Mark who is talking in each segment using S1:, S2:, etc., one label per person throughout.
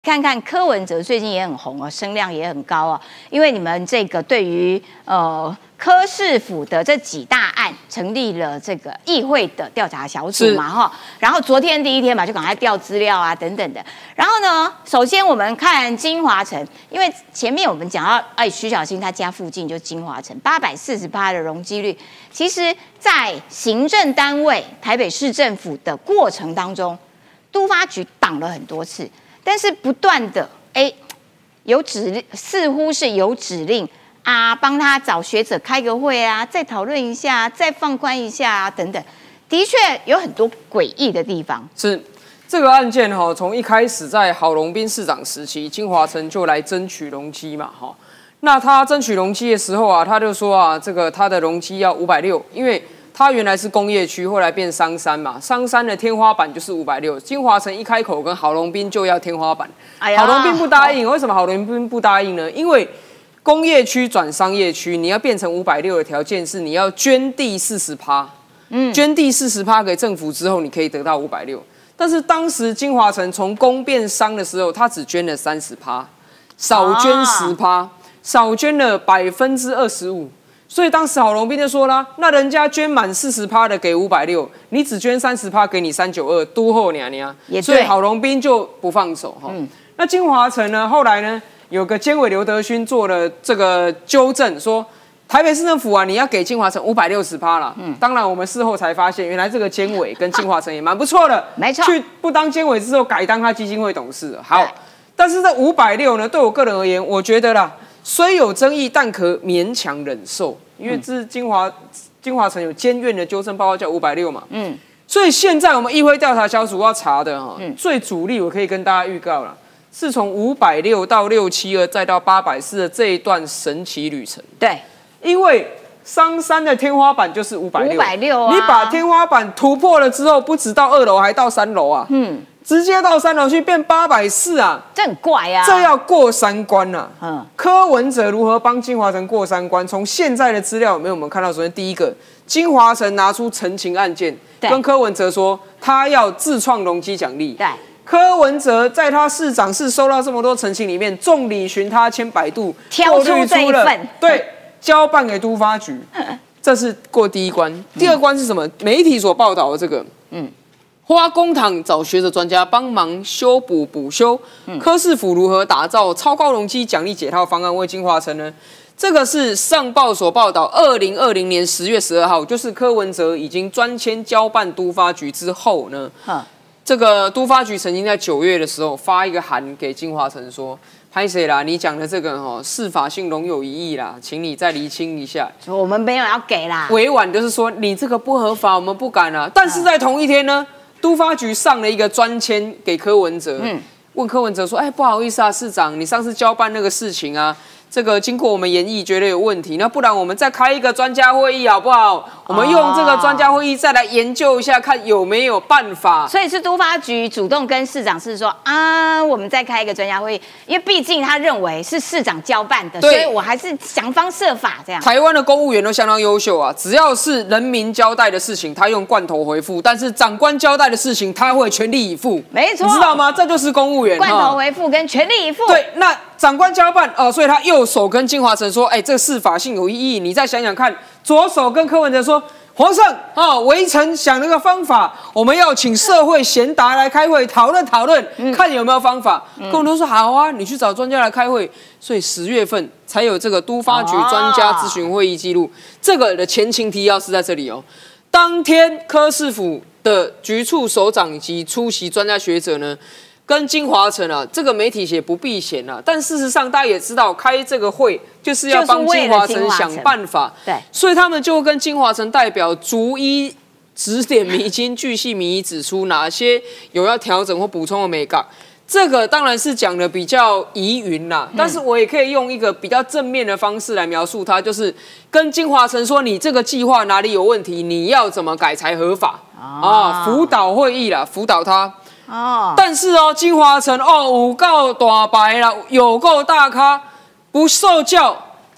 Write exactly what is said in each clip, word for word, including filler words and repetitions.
S1: 看看柯文哲最近也很红哦，声量也很高哦，因为你们这个对于呃柯市府的这几大案成立了这个议会的调查小组嘛哈，然后昨天第一天嘛就赶快调资料啊等等的，然后呢，首先我们看金华城，因为前面我们讲到哎徐小新他家附近就金华城八百四十趴的容积率，其实在行政单位台北市政府的过程当中，都发局挡了很多次。但是不断的哎，有指令，似乎是有指令啊，帮他找学者开个会啊，再讨论一下，再放宽一下啊，等等，的确有很多诡异的地方。
S2: 是这个案件哈，从一开始在郝龙斌市长时期，金华城就来争取容积嘛哈。那他争取容积的时候啊，他就说啊，这个他的容积要五百六，因为它原来是工业区，后来变商山嘛，商山的天花板就是五百六。金华城一开口跟郝龙斌就要天花板，哎、郝龙斌不答应。为什么郝龙斌不答应呢？因为工业区转商业区，你要变成五百六的条件是你要捐地四十趴，嗯，捐地四十趴给政府之后，你可以得到五百六。但是当时金华城从工变商的时候，他只捐了三十趴，少捐十趴，啊、少捐了百分之二十五。所以当时郝龙斌就说啦，那人家捐满四十趴的给五百六，你只捐三十趴给你三九二，都后娘娘。所以郝龙斌就不放手哈。嗯、那金华城呢，后来呢，有个监委刘德勋做了这个纠正，说台北市政府啊，你要给金华城五百六十趴了。嗯，当然我们事后才发现，原来这个监委跟金华城也蛮不错的。
S1: 没错。
S2: 去不当监委之后，改当他基金会董事了。好，但是这五百六呢，对我个人而言，我觉得啦。虽有争议，但可勉强忍受，因为这是金华金华城有监院的纠正报告叫五百六嘛，嗯，所以现在我们议会调查小组要查的哈，嗯、最主力我可以跟大家预告了，是从五百六到六七二再到八百四的这一段神奇旅程。
S1: 对，
S2: 因为商山的天花板就是五百六，五
S1: 百六啊，
S2: 你把天花板突破了之后，不止到二楼，还到三楼啊，嗯。直接到三楼去变八百四啊，
S1: 这很怪啊！
S2: 这要过三关呐、啊。嗯，柯文哲如何帮金华城过三关？从现在的资料里面，我们看到，首先第一个，金华城拿出陈情案件，跟柯文哲说他要自创容积奖励。
S1: 对，
S2: 柯文哲在他市长室收到这么多陈情里面，众里寻他千百度，
S1: 挑出这一份，
S2: 对，交办给都发局，这是过第一关。嗯、第二关是什么？媒体所报道的这个，嗯。花公帑找学者专家帮忙修补补修，嗯、柯市府如何打造超高容积奖励解套方案为金华城呢？这个是上报所报道，二零二零年十月十二号，就是柯文哲已经专签交办都发局之后呢，嗯、这个都发局曾经在九月的时候发一个函给金华城说，拍谁啦？你讲的这个哈司法性容有疑义啦，请你再厘清一下。
S1: 我们没有要给啦，
S2: 委婉就是说你这个不合法，我们不敢啊。但是在同一天呢。嗯都发局上了一个专签给柯文哲，嗯、问柯文哲说：“哎，不好意思啊，市长，你上次交办那个事情啊，这个经过我们研议，觉得有问题，那不然我们再开一个专家会议好不好？我们用这个专家会议再来研究一下，看有没有办法。”
S1: 所以是都发局主动跟市长是说啊，我们再开一个专家会议，因为毕竟他认为是市长交办的，所以我还是想方设法这样。
S2: 台湾的公务员都相当优秀啊，只要是人民交代的事情，他用罐头回复；但是长官交代的事情，他会全力以赴。
S1: 没错，
S2: 你知道吗？这就是公务员
S1: 罐头回复跟全力以赴。
S2: 对，那长官交办哦、呃，所以他右手跟金华城说：“哎、欸，这个司法性有异议，你再想想看。”左手跟柯文哲说：“皇上啊，微臣想了个方法，我们要请社会贤达来开会讨论讨论，嗯、看有没有方法。嗯”柯文哲说：“好啊，你去找专家来开会。”所以十月份才有这个都发局专家咨询会议记录。哦、这个的前情提要是在这里哦。当天柯市府的局处首长以及出席专家学者呢，跟金华城啊，这个媒体写不避嫌啊，但事实上大家也知道，开这个会就是要帮金华城想办法，
S1: 对，
S2: 所以他们就跟金华城代表逐一指点迷津、巨细靡遗指出哪些有要调整或补充的美感。这个当然是讲的比较疑云啦，嗯、但是我也可以用一个比较正面的方式来描述它，就是跟金华城说，你这个计划哪里有问题，你要怎么改才合法、哦、啊？辅导会议啦，辅导他。哦，但是哦，金华城哦，有够大牌啦，有够大咖，不受教，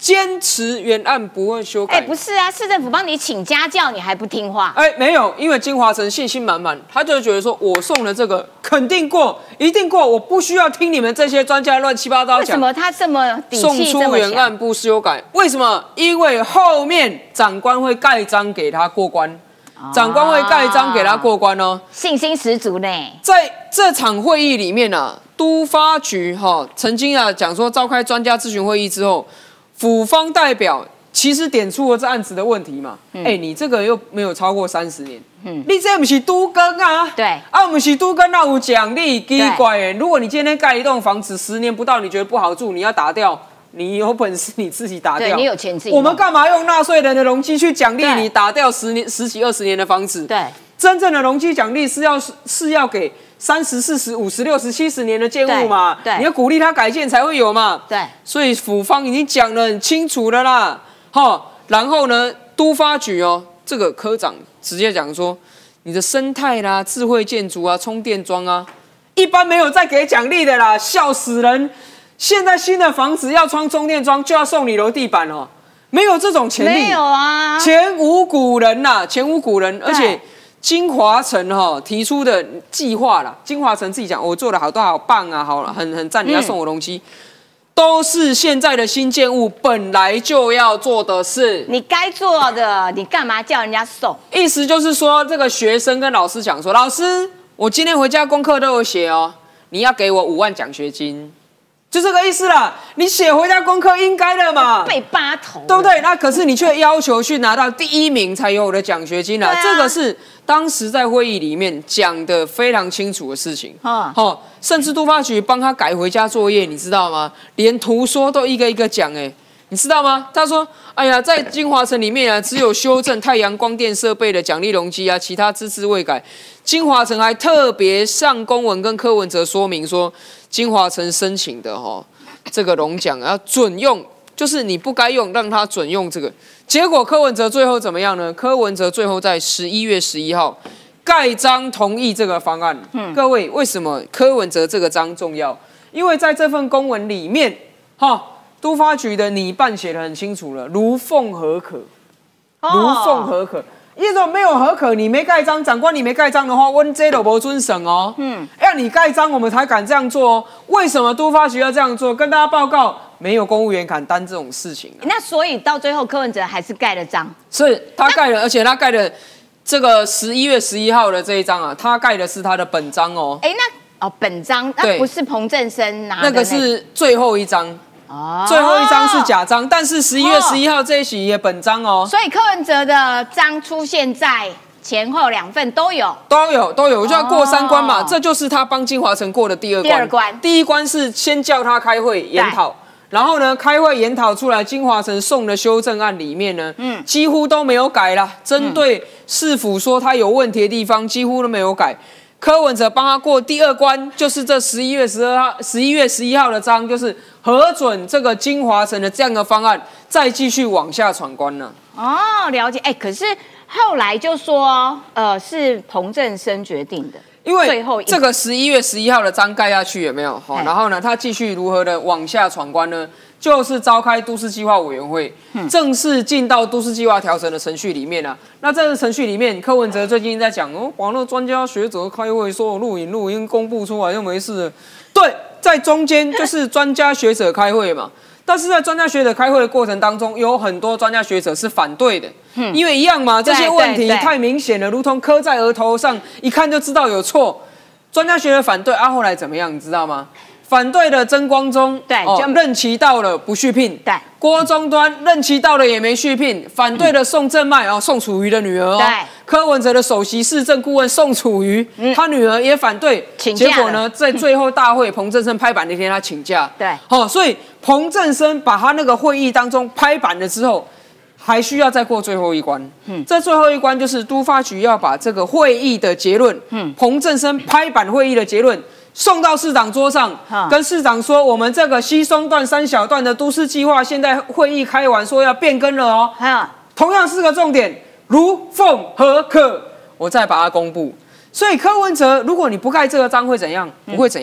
S2: 坚持原案不会修改。
S1: 哎，不是啊，市政府帮你请家教，你还不听话？
S2: 哎，没有，因为金华城信心满满，他就觉得说，我送的这个肯定过，一定过，我不需要听你们这些专家乱七八糟讲。
S1: 为什么他这么底
S2: 送
S1: 气这么
S2: 出原案不修改？为什么？因为后面长官会盖章给他过关，哦、长官会盖章给他过关哦，
S1: 信心十足呢。
S2: 在这场会议里面啊，都发局哈、哦、曾经啊讲说，召开专家咨询会议之后。府方代表其实点出了这案子的问题嘛？哎、嗯欸，你这个又没有超过三十年，嗯，你这不是都更啊？
S1: 对，
S2: 啊，不是都更那有奖励，奇怪哎！如果你今天盖一栋房子，十年不到你觉得不好住，你要打掉，你有本事你自己打掉，
S1: 对你有钱自己。
S2: 我们干嘛用纳税人的容积去奖励你打掉十年、十几、二十年的房子？
S1: 对，
S2: 真正的容积奖励是要是要给。三十、四十、五十、六十、七十年的建物嘛，
S1: 对，
S2: 你要鼓励它改建才会有嘛，
S1: 对，
S2: 所以府方已经讲得很清楚了啦，哈，然后呢，都发局哦，这个科长直接讲说，你的生态啦、智慧建筑啊、充电桩啊，一般没有再给奖励的啦，笑死人！现在新的房子要装充电桩就要送你楼地板哦，没有这种潜力，
S1: 没有啊，
S2: 前无古人呐，前无古人，而且。金华城哈提出的计划啦，金华城自己讲，我做的好多好棒啊，好很很赞，你要送我容积，嗯、都是现在的新建物本来就要做的事。
S1: 你该做的，你干嘛叫人家送？
S2: 意思就是说，这个学生跟老师讲说，老师，我今天回家功课都有写哦，你要给我五万奖学金。就这个意思啦，你写回家功课应该的嘛，
S1: 被八头，
S2: 对不对？那可是你却要求去拿到第一名才有的奖学金啦，啊、这个是当时在会议里面讲的非常清楚的事情。哦，哦甚至都发局帮他改回家作业，你知道吗？连图说都一个一个讲，哎，你知道吗？他说，哎呀，在金华城里面啊，只有修正太阳光电设备的奖励容积啊，其他资质未改。金华城还特别上公文跟柯文哲说明说。金华城申请的哈、哦，这个龙奖要准用，就是你不该用，让他准用这个。结果柯文哲最后怎么样呢？柯文哲最后在十一月十一号盖章同意这个方案。嗯，各位，为什么柯文哲这个章重要？因为在这份公文里面，哈，都发局的拟办写得很清楚了，如奉核可，如奉核可。一种没有核可，你没盖章，长官你没盖章的话，温这都不遵审哦。嗯，要你盖章，我们才敢这样做哦。为什么都发局要这样做？跟大家报告，没有公务员敢担这种事情、啊。
S1: 那所以到最后，柯文哲还是盖了章。
S2: 是他盖了，而且他盖的这个十一月十一号的这一张啊，他盖的是他的本章哦。
S1: 哎，那哦本章，那不是彭振声拿的、
S2: 那个？那个是最后一张。哦，最后一张是假章，但是十一月十一号这一期也本章哦。
S1: 所以柯文哲的章出现在前后两份都有，
S2: 都有都有，就要过三关嘛，哦、这就是他帮金华城过的第二关。
S1: 第二关，
S2: 第一关是先叫他开会研讨，然后呢，开会研讨出来金华城送的修正案里面呢，嗯，几乎都没有改啦，针对市府说他有问题的地方，几乎都没有改。柯文哲帮他过第二关，就是这十一月十二号、十一月十一号的章，就是核准这个金华城的这样的方案，再继续往下闯关了。
S1: 哦，了解。哎，可是后来就说，呃，是彭振声决定的，
S2: 因为这个十一月十一号的章盖下去有没有？好，然后呢，他继续如何的往下闯关呢？就是召开都市计划委员会，嗯、正式进到都市计划调整的程序里面啊。那这个程序里面，柯文哲最近在讲哦，网络专家学者开会说录影录音公布出来就没事了。对，在中间就是专家学者开会嘛。但是在专家学者开会的过程当中，有很多专家学者是反对的，嗯、因为一样嘛，这些问题太明显了，如同刻在额头上，一看就知道有错。专家学者反对啊，后来怎么样？你知道吗？反对的曾光宗，
S1: 对，
S2: 哦、任期到了不续聘；
S1: 对，
S2: 郭中端任期到了也没续聘。反对的宋正迈哦，宋楚瑜的女儿哦，
S1: 对，
S2: 柯文哲的首席市政顾问宋楚瑜，嗯、他女儿也反对。
S1: 请假
S2: 结果呢，在最后大会彭振声拍板那天，他请假。
S1: 对，
S2: 哦，所以彭振声把他那个会议当中拍板了之后，还需要再过最后一关。嗯，这最后一关就是都发局要把这个会议的结论，嗯，彭振声拍板会议的结论。送到市长桌上，跟市长说，我们这个西松段、三小段的都市计划，现在会议开完，说要变更了哦。同样是个重点，如奉核可，我再把它公布。所以柯文哲，如果你不盖这个章会怎样？不会怎样。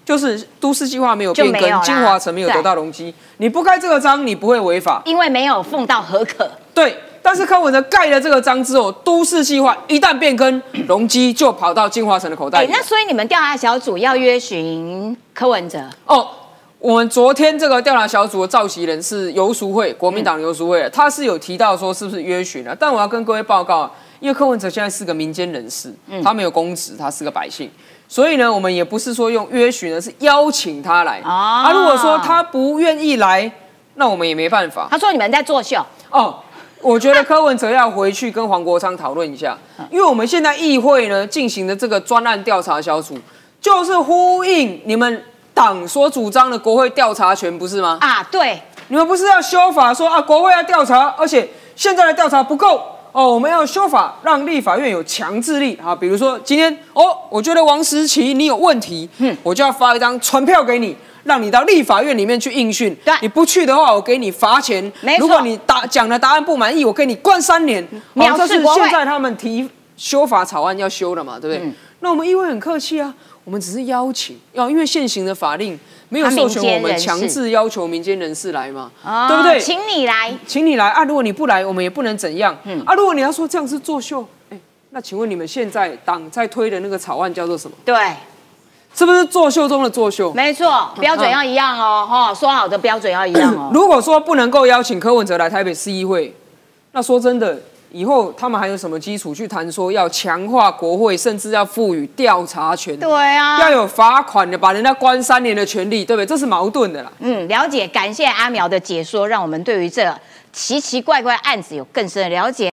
S2: 就是都市计划没有变更，金华城没有得到容积，你不盖这个章，你不会违法，
S1: 因为没有奉到核可。
S2: 对。但是柯文哲盖了这个章之后，都市计划一旦变更，容积就跑到金华城的口袋里。
S1: 那所以你们调查小组要约询柯文哲
S2: 哦。我们昨天这个调查小组的召集人是游淑慧，国民党游淑慧，嗯、他是有提到说是不是约询啊？但我要跟各位报告，因为柯文哲现在是个民间人士，嗯、他没有公职，他是个百姓，所以呢，我们也不是说用约询，而是邀请他来。哦、啊，如果说他不愿意来，那我们也没办法。
S1: 他说你们在作秀
S2: 哦。我觉得柯文哲要回去跟黄国昌讨论一下，因为我们现在议会呢进行的这个专案调查小组，就是呼应你们党所主张的国会调查权，不是吗？
S1: 啊，对，
S2: 你们不是要修法说啊，国会要调查，而且现在的调查不够哦，我们要修法，让立法院有强制力啊。比如说今天哦，我觉得王时期你有问题，嗯，我就要发一张传票给你。让你到立法院里面去应讯，你不去的话，我给你罚钱。如果你答讲的答案不满意，我给你关三年。
S1: 藐视国会。
S2: 这是现在他们提修法草案要修的嘛，对不对？嗯、那我们议会很客气啊，我们只是邀请，要因为现行的法令没有授权我们强制要求民间人士来嘛，哦、对不对？
S1: 请你来，
S2: 请你来啊！如果你不来，我们也不能怎样。嗯、啊，如果你要说这样是作秀，哎，那请问你们现在党在推的那个草案叫做什么？
S1: 对。
S2: 是不是作秀中的作秀？
S1: 没错，标准要一样哦，哈、嗯，说好的标准要一样哦。
S2: 如果说不能够邀请柯文哲来台北市议会，那说真的，以后他们还有什么基础去谈说要强化国会，甚至要赋予调查权？
S1: 对啊，
S2: 要有罚款的，把人家关三年的权利，对不对？这是矛盾的啦。
S1: 嗯，了解，感谢阿苗的解说，让我们对于这奇奇怪怪案子有更深的了解。